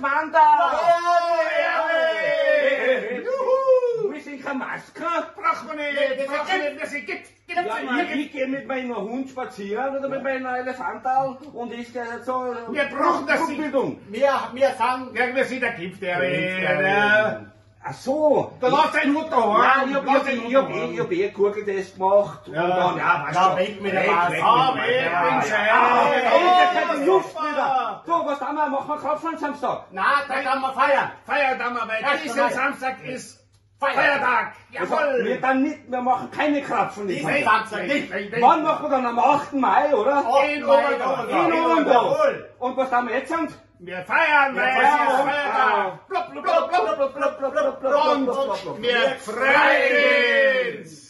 Mandal. Wir sind keine Maske. Braucht man nicht, wir sind gibt. Ich gehe mit meinem Hund spazieren oder mit meinem Elefantal und ich gehe jetzt so. Wir brauchen das nicht. Wir sagen, Ja, wir sind der Gipflehrer. Ach so. Da lass deinen Hut da Ja, haben. ich hab einen Gurgeltest gemacht. Und dann, da weg mit der Maske. keine Luft wieder. So, was haben wir? Machen wir Kopf am Samstag? Na, da kann man feiern. Feiert haben wir, weil diesen Samstag ist Feiertag. Wir dann nicht, wir machen keine Krapfen. Diesen Samstag nicht. Wann machen wir dann? Am 8. Mai, oder? In Oberndorf. In Oberndorf. Und was haben wir jetzt? Wir feiern, weil es ist Feiertag. Und wir freuen uns.